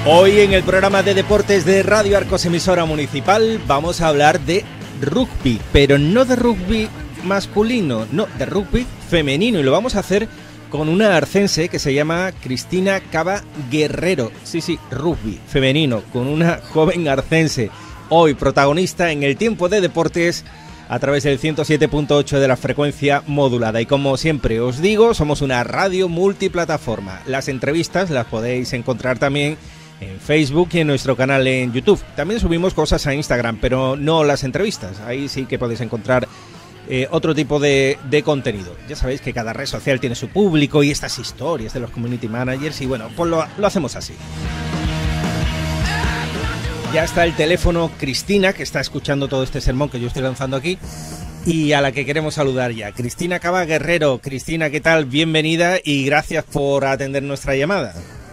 Hoy en el programa de deportes de Radio Arcos, emisora municipal, vamos a hablar de rugby, pero no de rugby masculino, no, de rugby femenino, y lo vamos a hacer con una arcense que se llama Cristina Cava Guerrero. Sí, rugby femenino, con una joven arcense, hoy protagonista en el tiempo de deportes a través del 107.8 de la frecuencia modulada. Y como siempre os digo, somos una radio multiplataforma. Las entrevistas las podéis encontrar también en Facebook y en nuestro canal en YouTube. También subimos cosas a Instagram, pero no las entrevistas. Ahí sí que podéis encontrar otro tipo de contenido. Ya sabéis que cada red social tiene su público y estas historias de los community managers, y bueno, pues lo hacemos así. Ya está el teléfono Cristina, que está escuchando todo este sermón que yo estoy lanzando aquí, y a la que queremos saludar ya. Cristina Cava Guerrero. Cristina, ¿qué tal? Bienvenida y gracias por atender nuestra llamada.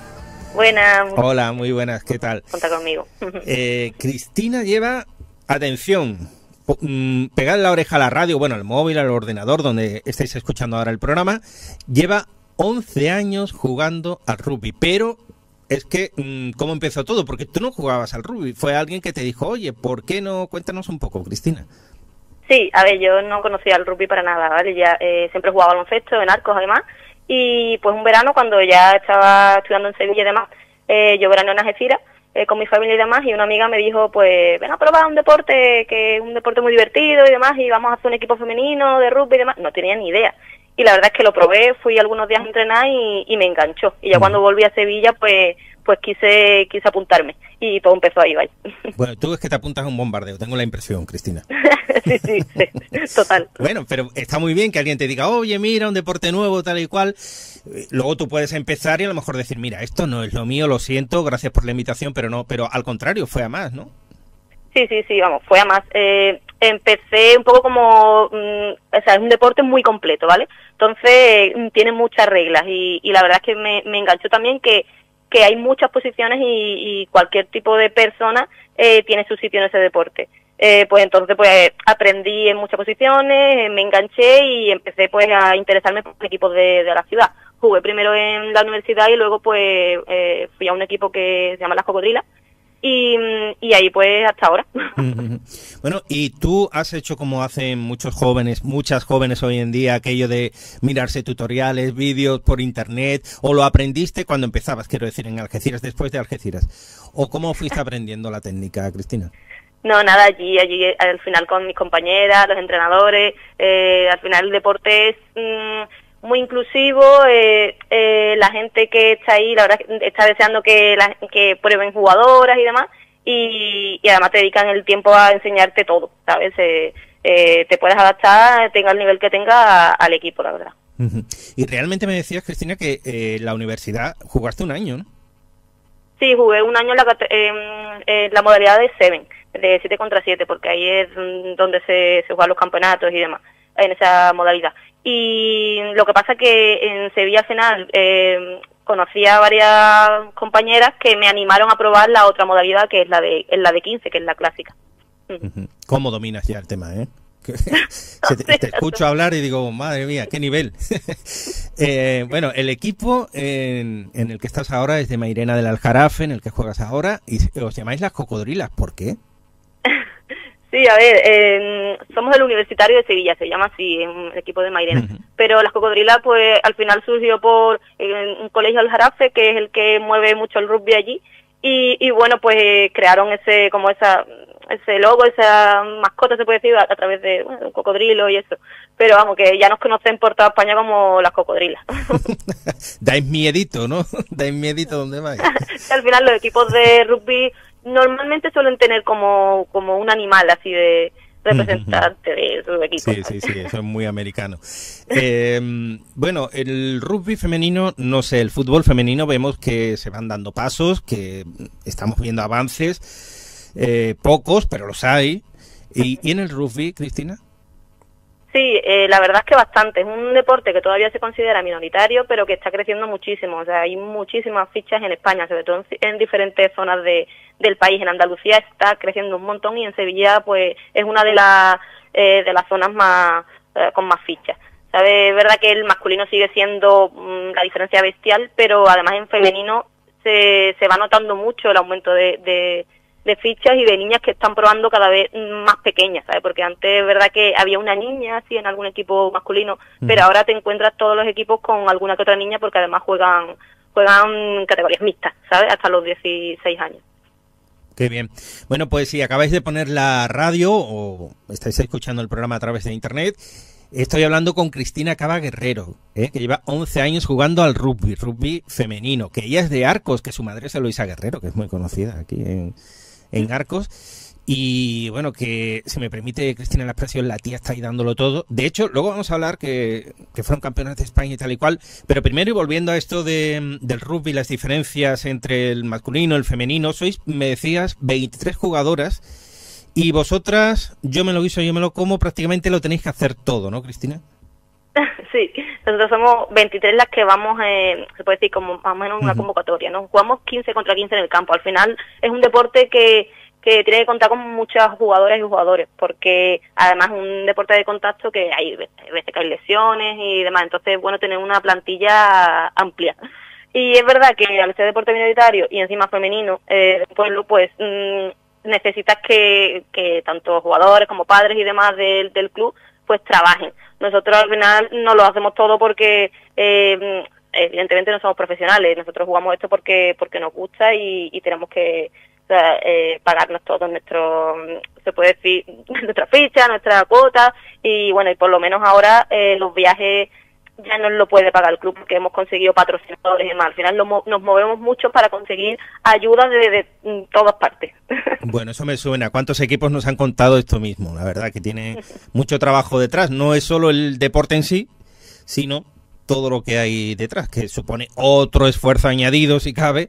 Buenas. Hola, muy buenas, ¿qué tal? Cuenta conmigo. Cristina lleva, atención, pegad la oreja a la radio, bueno, al móvil, al ordenador, donde estáis escuchando ahora el programa. Lleva 11 años jugando al rugby, pero es que, ¿cómo empezó todo? Porque tú no jugabas al rugby, fue alguien que te dijo, oye, ¿por qué no? Cuéntanos un poco, Cristina. Sí, a ver, yo no conocía el rugby para nada, ¿vale? Ya siempre jugaba baloncesto, en Arcos además, y pues un verano cuando ya estaba estudiando en Sevilla y demás, yo verano en Algeciras, con mi familia y demás, y una amiga me dijo, pues ven a probar un deporte, que es un deporte muy divertido y demás, y vamos a hacer un equipo femenino de rugby y demás. No tenía ni idea. Y la verdad es que lo probé, fui algunos días a entrenar y me enganchó. Y ya cuando volví a Sevilla, pues quise apuntarme. Y todo empezó ahí, vaya. Bueno, tú es que te apuntas a un bombardeo, tengo la impresión, Cristina. sí, total. Bueno, pero está muy bien que alguien te diga, oye, mira, un deporte nuevo, tal y cual. Luego tú puedes empezar y a lo mejor decir, mira, esto no es lo mío, lo siento, gracias por la invitación, pero no, pero al contrario, fue a más, ¿no? Sí, vamos, fue a más. Empecé un poco como, o sea, es un deporte muy completo, ¿vale? Entonces, tiene muchas reglas y la verdad es que me enganchó también que hay muchas posiciones y cualquier tipo de persona tiene su sitio en ese deporte. Pues entonces pues aprendí en muchas posiciones, me enganché y empecé pues a interesarme por equipos de la ciudad. Jugué primero en la universidad y luego pues fui a un equipo que se llama Las Cocodrilas y ahí pues hasta ahora. Bueno, y tú has hecho como hacen muchas jóvenes hoy en día, aquello de mirarse tutoriales, vídeos por internet, o lo aprendiste cuando empezabas, quiero decir, en Algeciras, después de Algeciras, o cómo fuiste aprendiendo la técnica, Cristina. No, nada, allí al final con mis compañeras, los entrenadores, al final el deporte es muy inclusivo, la gente que está ahí, la verdad, está deseando que prueben jugadoras y demás, y además te dedican el tiempo a enseñarte todo, ¿sabes? Te puedes adaptar, tenga el nivel que tenga, al equipo, la verdad. Y realmente me decías, Cristina, que la universidad jugaste un año, ¿no? Sí, jugué un año en la modalidad de 7 contra 7, porque ahí es donde se juegan los campeonatos y demás, en esa modalidad. Y lo que pasa es que en Sevilla al final conocí a varias compañeras que me animaron a probar la otra modalidad, que es la de 15, que es la clásica. ¿Cómo dominas ya el tema, eh? Te escucho hablar y digo, madre mía, qué nivel. Bueno, el equipo en el que estás ahora es de Mairena del Aljarafe, en el que juegas ahora, y os llamáis Las Cocodrilas. ¿Por qué? Sí, a ver, somos el Universitario de Sevilla, se llama así, el equipo de Mairena. Pero Las Cocodrilas, pues al final surgió por un colegio Aljarafe, que es el que mueve mucho el rugby allí, y bueno, pues crearon ese logo, esa mascota, se puede decir, a través de un cocodrilo y eso. Pero vamos, que ya nos conocen por toda España como Las Cocodrilas. Dais miedito, ¿no? Dais miedito donde vais. Al final los equipos de rugby normalmente suelen tener como un animal así de representante de su equipo. Sí, eso es muy americano. Bueno, el rugby femenino, no sé, el fútbol femenino vemos que se van dando pasos, que estamos viendo avances, pocos, pero los hay. ¿Y en el rugby, Cristina? Sí, la verdad es que bastante. Es un deporte que todavía se considera minoritario, pero que está creciendo muchísimo. O sea, hay muchísimas fichas en España, sobre todo en diferentes zonas del país. En Andalucía está creciendo un montón y en Sevilla, pues, es una de las zonas más con más fichas. ¿Sabe? Es verdad que el masculino sigue siendo la diferencia bestial, pero además en femenino se va notando mucho el aumento de fichas y de niñas que están probando cada vez más pequeñas, ¿sabes? Porque antes es verdad que había una niña así en algún equipo masculino, pero ahora te encuentras todos los equipos con alguna que otra niña porque además juegan categorías mixtas, ¿sabes? Hasta los 16 años. Qué bien. Bueno, pues si acabáis de poner la radio o estáis escuchando el programa a través de internet, estoy hablando con Cristina Cava Guerrero, que lleva 11 años jugando al rugby femenino, que ella es de Arcos, que su madre es Eloisa Guerrero, que es muy conocida aquí en Arcos. Y bueno, que si me permite, Cristina, la expresión, la tía está ahí dándolo todo. De hecho, luego vamos a hablar que fueron campeonas de España y tal y cual. Pero primero, y volviendo a esto del rugby, las diferencias entre el masculino y el femenino, me decías, 23 jugadoras. Y vosotras, yo me lo guiso, yo me lo como, prácticamente lo tenéis que hacer todo, ¿no, Cristina? Sí, nosotros somos 23 las que vamos, se puede decir, como más o menos una convocatoria, ¿no? Jugamos 15 contra 15 en el campo. Al final es un deporte que tiene que contar con muchas jugadoras y jugadores, porque además es un deporte de contacto que hay veces que hay lesiones y demás, entonces bueno tener una plantilla amplia. Y es verdad que al ser deporte minoritario y encima femenino, pues necesitas que tanto jugadores como padres y demás del club pues trabajen. Nosotros al final no lo hacemos todo porque evidentemente no somos profesionales, nosotros jugamos esto porque nos gusta y tenemos que pagarnos todo se puede decir, nuestra ficha, nuestra cuota, y bueno, y por lo menos ahora los viajes ya no lo puede pagar el club porque hemos conseguido patrocinadores y demás. Al final nos movemos mucho para conseguir ayuda de todas partes. Bueno, eso me suena. ¿Cuántos equipos nos han contado esto mismo? La verdad que tiene mucho trabajo detrás. No es solo el deporte en sí, sino todo lo que hay detrás, que supone otro esfuerzo añadido, si cabe,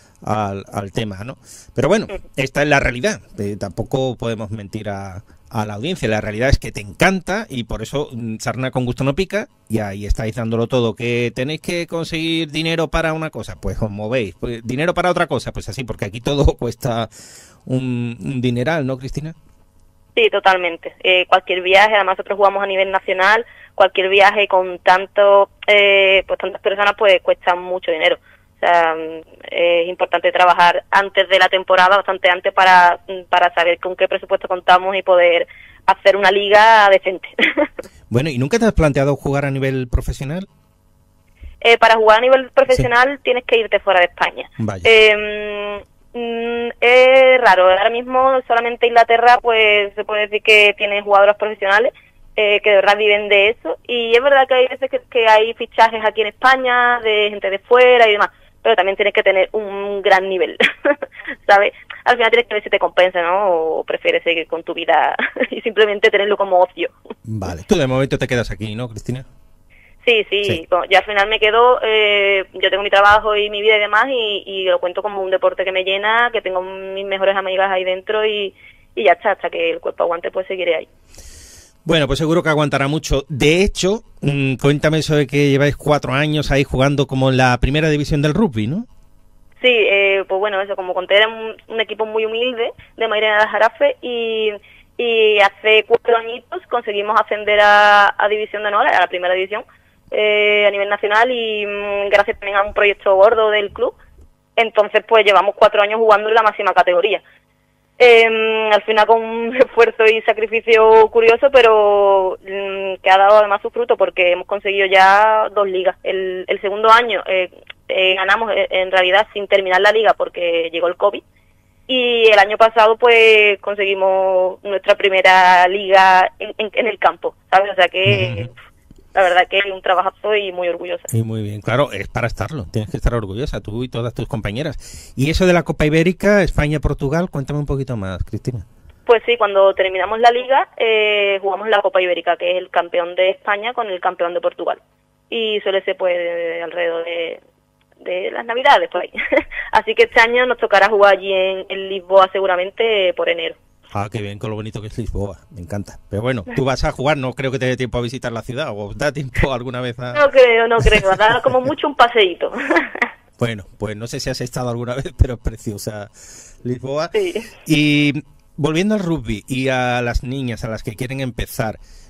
al tema, ¿no? Pero bueno, esta es la realidad. Tampoco podemos mentir a la audiencia. La realidad es que te encanta y por eso sarna con gusto no pica, y ahí estáis dándolo todo. ¿Que tenéis que conseguir dinero para una cosa? Pues os movéis. Pues, ¿dinero para otra cosa? Pues así, porque aquí todo cuesta un dineral, ¿no, Cristina? Sí, totalmente. Cualquier viaje, además nosotros jugamos a nivel nacional, cualquier viaje con tantas personas pues cuesta mucho dinero. O sea, es importante trabajar antes de la temporada, bastante antes, para saber con qué presupuesto contamos y poder hacer una liga decente. Bueno, ¿y nunca te has planteado jugar a nivel profesional? Para jugar a nivel profesional tienes que irte fuera de España. Vaya. Es raro, ahora mismo solamente Inglaterra pues se puede decir que tiene jugadoras profesionales que de verdad viven de eso, y es verdad que hay veces que hay fichajes aquí en España de gente de fuera y demás, pero también tienes que tener un gran nivel, ¿sabes? Al final tienes que ver si te compensa, ¿no? O prefieres seguir con tu vida y simplemente tenerlo como ocio. Vale, tú de momento te quedas aquí, ¿no, Cristina? Sí. Yo al final me quedo, yo tengo mi trabajo y mi vida y demás, y lo cuento como un deporte que me llena, que tengo mis mejores amigas ahí dentro y ya está, hasta que el cuerpo aguante pues seguiré ahí. Bueno, pues seguro que aguantará mucho. De hecho, cuéntame eso de que lleváis 4 años ahí jugando como en la primera división del rugby, ¿no? Sí, pues bueno, eso, como conté, era un equipo muy humilde de Mairena de Jarafe, y hace 4 añitos conseguimos ascender a División de Honor, a la primera división, a nivel nacional, y gracias también a un proyecto gordo del club. Entonces pues llevamos 4 años jugando en la máxima categoría. Al final con un esfuerzo y sacrificio curioso, pero que ha dado además su fruto, porque hemos conseguido ya 2 ligas. El segundo año ganamos en realidad sin terminar la liga porque llegó el COVID, y el año pasado pues conseguimos nuestra primera liga en el campo, ¿sabes? O sea que la verdad que es un trabajazo y muy orgullosa. Y muy bien, claro, es para estarlo, tienes que estar orgullosa, tú y todas tus compañeras. Y eso de la Copa Ibérica, España-Portugal, cuéntame un poquito más, Cristina. Pues sí, cuando terminamos la liga, jugamos la Copa Ibérica, que es el campeón de España con el campeón de Portugal. Y suele ser pues alrededor de las Navidades, por ahí. Así que este año nos tocará jugar allí en Lisboa seguramente por enero. Ah, qué bien, con lo bonito que es Lisboa, me encanta. Pero bueno, tú vas a jugar, no creo que te dé tiempo a visitar la ciudad, o da tiempo alguna vez a... No creo, da como mucho un paseíto. Bueno, pues no sé si has estado alguna vez, pero es preciosa Lisboa. Sí. Y volviendo al rugby y a las niñas, a las que quieren empezar,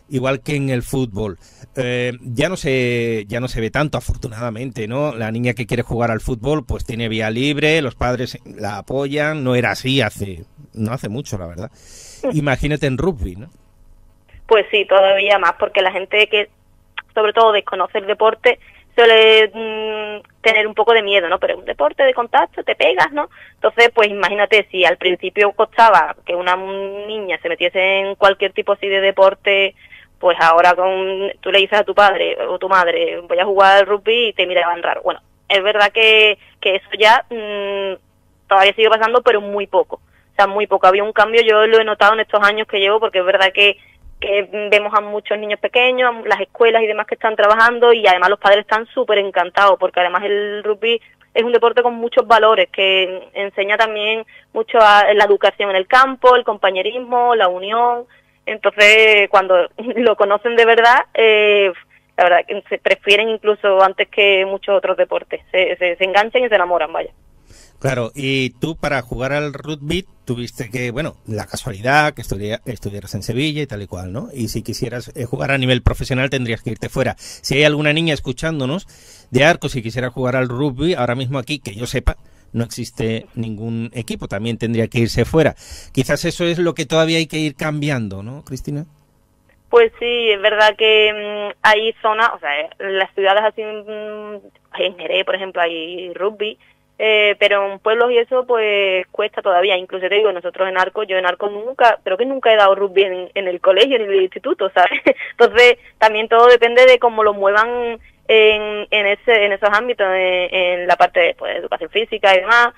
igual que en el fútbol. Ya no se ve tanto, afortunadamente, ¿no? La niña que quiere jugar al fútbol, pues tiene vía libre, los padres la apoyan. No era así no hace mucho, la verdad. Imagínate en rugby, ¿no? Pues sí, todavía más, porque la gente que, sobre todo, desconoce el deporte, suele tener un poco de miedo, ¿no? Pero es un deporte de contacto, te pegas, ¿no? Entonces, pues imagínate, si al principio costaba que una niña se metiese en cualquier tipo así de deporte, pues ahora tú le dices a tu padre o tu madre, voy a jugar al rugby y te miraban raro. Bueno, es verdad que eso ya todavía sigue pasando, pero muy poco. O sea, muy poco. Había un cambio, yo lo he notado en estos años que llevo, porque es verdad que vemos a muchos niños pequeños, las escuelas y demás que están trabajando, y además los padres están súper encantados, porque además el rugby es un deporte con muchos valores, que enseña también mucho la educación en el campo, el compañerismo, la unión. Entonces, cuando lo conocen de verdad, la verdad que se prefieren incluso antes que muchos otros deportes, se enganchan y se enamoran, vaya. Claro, y tú para jugar al rugby tuviste que, bueno, la casualidad que estudiaras en Sevilla y tal y cual, ¿no? Y si quisieras jugar a nivel profesional tendrías que irte fuera. Si hay alguna niña escuchándonos de Arcos y quisiera jugar al rugby, ahora mismo aquí, que yo sepa, no existe ningún equipo, también tendría que irse fuera. Quizás eso es lo que todavía hay que ir cambiando, ¿no, Cristina? Pues sí, es verdad que hay zonas, o sea, en las ciudades así, en Jerez, por ejemplo, hay rugby, pero en pueblos y eso pues cuesta todavía. Incluso te digo, nosotros yo en Arcos creo que nunca he dado rugby en el colegio ni en el instituto, ¿sabes? Entonces también todo depende de cómo lo muevan en esos ámbitos, en la parte de pues, educación física y demás.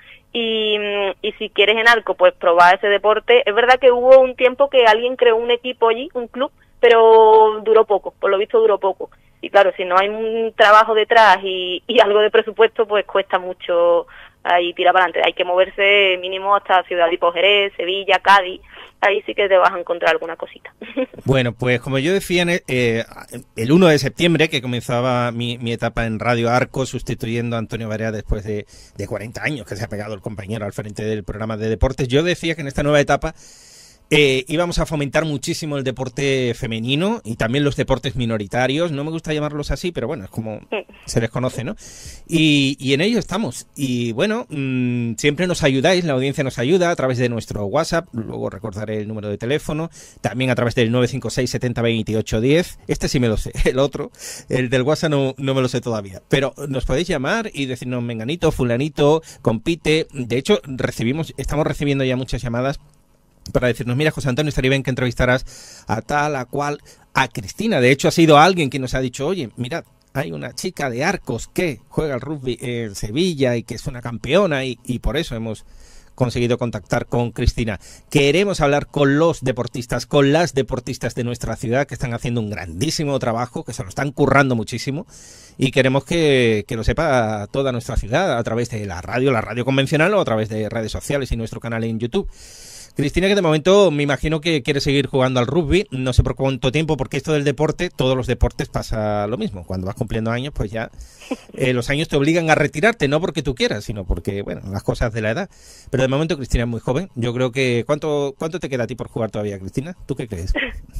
Y si quieres en Arcos pues probar ese deporte. Es verdad que hubo un tiempo que alguien creó un equipo allí, un club, pero duró poco, por lo visto duró poco. Y claro, si no hay un trabajo detrás y algo de presupuesto, pues cuesta mucho ahí tirar para adelante. Hay que moverse mínimo hasta ciudad tipo Jerez, Sevilla, Cádiz. Ahí sí que te vas a encontrar alguna cosita. Bueno, pues como yo decía, el 1 de septiembre, que comenzaba mi etapa en Radio Arcos, sustituyendo a Antonio Barea después de 40 años que se ha pegado el compañero al frente del programa de deportes, yo decía que en esta nueva etapa íbamos a fomentar muchísimo el deporte femenino y también los deportes minoritarios. No me gusta llamarlos así, pero bueno, es como se les conoce, ¿no? Y en ello estamos. Y bueno, siempre nos ayudáis, la audiencia nos ayuda a través de nuestro WhatsApp, luego recordaré el número de teléfono, también a través del 956 70 28 10. Este sí me lo sé, el otro, el del WhatsApp no me lo sé todavía. Pero nos podéis llamar y decirnos, menganito, fulanito, compite. De hecho, estamos recibiendo ya muchas llamadas para decirnos, mira, José Antonio, estaría bien que entrevistaras a tal, a cual, a Cristina. De hecho, ha sido alguien que nos ha dicho, oye, mirad, hay una chica de Arcos que juega al rugby en Sevilla y que es una campeona y por eso hemos conseguido contactar con Cristina. Queremos hablar con los deportistas, con las deportistas de nuestra ciudad que están haciendo un grandísimo trabajo, que se lo están currando muchísimo y queremos que lo sepa toda nuestra ciudad a través de la radio convencional o a través de redes sociales y nuestro canal en YouTube. Cristina, que de momento me imagino que quiere seguir jugando al rugby, no sé por cuánto tiempo, porque esto del deporte, todos los deportes pasa lo mismo. Cuando vas cumpliendo años, pues ya los años te obligan a retirarte, no porque tú quieras, sino porque, bueno, las cosas de la edad. Pero de momento Cristina es muy joven. Yo creo que... ¿Cuánto te queda a ti por jugar todavía, Cristina? ¿Tú qué crees?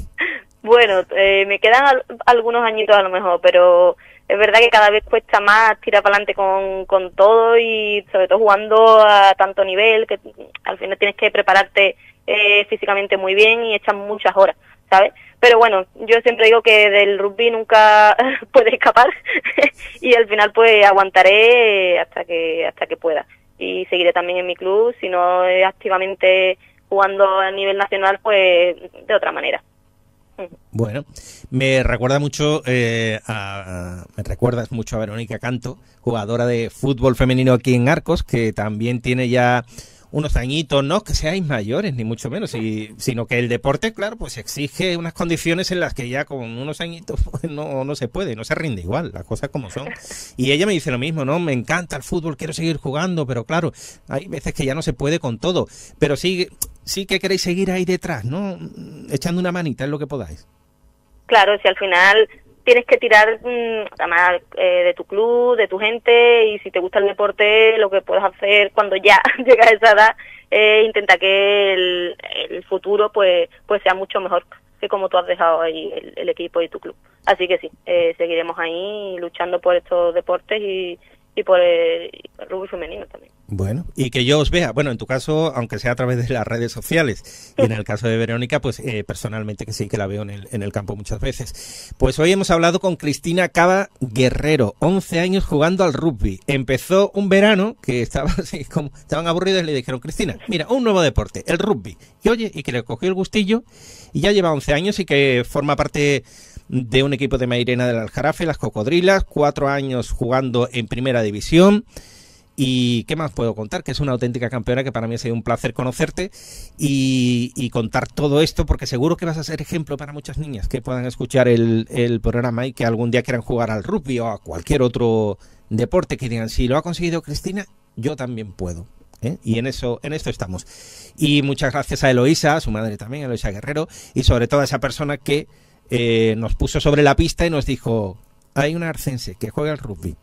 Bueno, me quedan algunos añitos a lo mejor, pero es verdad que cada vez cuesta más tirar para adelante con todo y sobre todo jugando a tanto nivel que al final tienes que prepararte físicamente muy bien y echas muchas horas, ¿sabes? Pero bueno, yo siempre digo que del rugby nunca puedes escapar y al final pues aguantaré hasta que pueda y seguiré también en mi club, si no activamente jugando a nivel nacional pues de otra manera. Bueno, me recuerdas mucho a Verónica Canto, jugadora de fútbol femenino aquí en Arcos, que también tiene ya unos añitos, no que seáis mayores, ni mucho menos, sino que el deporte, claro, pues exige unas condiciones en las que ya con unos añitos pues, no se puede, no se rinde igual, las cosas como son. Y ella me dice lo mismo, ¿no? Me encanta el fútbol, quiero seguir jugando, pero claro, hay veces que ya no se puede con todo, pero sí que queréis seguir ahí detrás, ¿no? Echando una manita en lo que podáis. Claro, si al final tienes que tirar además de tu club, de tu gente, y si te gusta el deporte, lo que puedes hacer cuando ya llegas a esa edad, intenta que el futuro pues sea mucho mejor. como tú has dejado ahí el equipo y tu club. Así que sí, seguiremos ahí luchando por estos deportes y por el rugby femenino también. Bueno, y que yo os vea, bueno, en tu caso, aunque sea a través de las redes sociales, y en el caso de Verónica, pues personalmente que sí que la veo en el campo muchas veces. Pues hoy hemos hablado con Cristina Cava Guerrero, 11 años jugando al rugby. Empezó un verano que estaba así, como estaban aburridos y le dijeron, Cristina, mira, un nuevo deporte, el rugby. Y oye, y que le cogió el gustillo y ya lleva 11 años y que forma parte de un equipo de Mairena del Aljarafe, las Cocodrilas, 4 años jugando en primera división. Y qué más puedo contar, que es una auténtica campeona, que para mí ha sido un placer conocerte y contar todo esto, porque seguro que vas a ser ejemplo para muchas niñas que puedan escuchar el programa y que algún día quieran jugar al rugby o a cualquier otro deporte, que digan, si lo ha conseguido Cristina, yo también puedo. Y en esto estamos. Y muchas gracias a Eloísa, a su madre también, a Eloísa Guerrero, y sobre todo a esa persona que nos puso sobre la pista y nos dijo, hay una arcense que juega al rugby.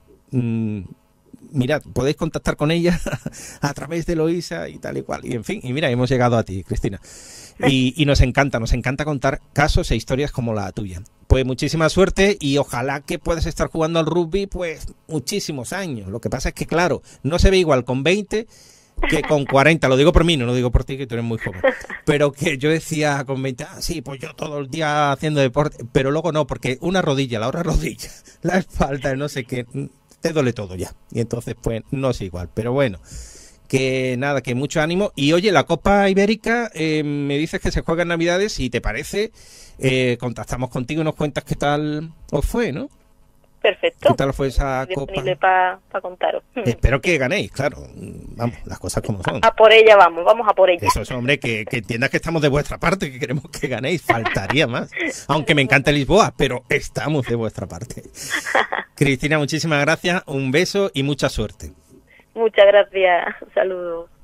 Mirad, podéis contactar con ella a través de Eloísa y tal y cual. Y en fin, y mira, hemos llegado a ti, Cristina. Y nos encanta contar casos e historias como la tuya. Pues muchísima suerte y ojalá que puedas estar jugando al rugby pues muchísimos años. Lo que pasa es que, claro, no se ve igual con 20 que con 40. Lo digo por mí, no lo digo por ti, que tú eres muy joven. Pero que yo decía con 20, sí, pues yo todo el día haciendo deporte. Pero luego no, porque una rodilla, la otra rodilla, la espalda, no sé qué, te duele todo ya. Y entonces pues no es igual. Pero bueno, que nada, que mucho ánimo. Y oye, la Copa Ibérica, me dices que se juega en Navidades, si te parece, contactamos contigo y nos cuentas qué tal os fue, ¿no? Perfecto. ¿Qué tal fue esa Copa? Disponible para contaros. Espero que ganéis, claro. Vamos, las cosas como son. A por ella vamos a por ella. Eso es, hombre, que entiendas que estamos de vuestra parte, que queremos que ganéis. Faltaría más. Aunque me encanta Lisboa, pero estamos de vuestra parte. Cristina, muchísimas gracias. Un beso y mucha suerte. Muchas gracias. Saludos.